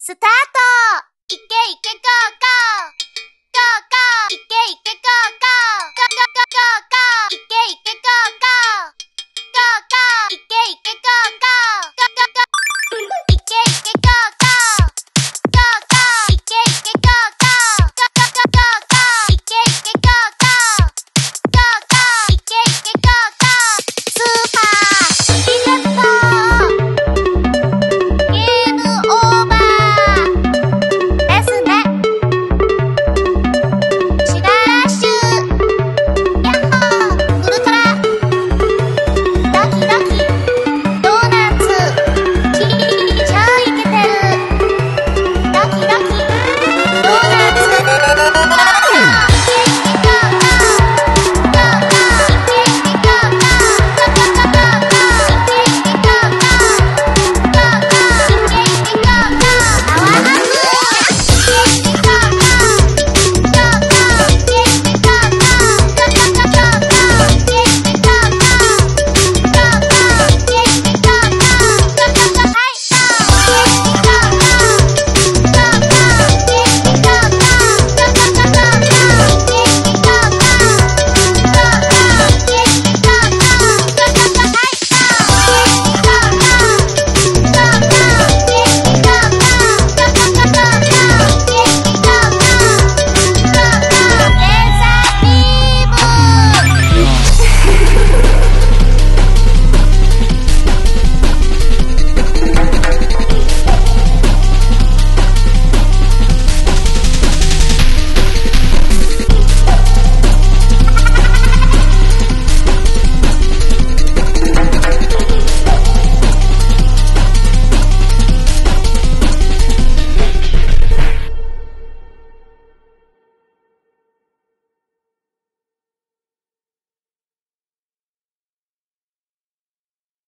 スタート。いけいけゴーゴー。ゴーゴー。いけいけゴーゴー。ゴーゴーゴーゴー。いけいけゴーゴー。ゴーゴー。いけいけゴーゴー。ゴ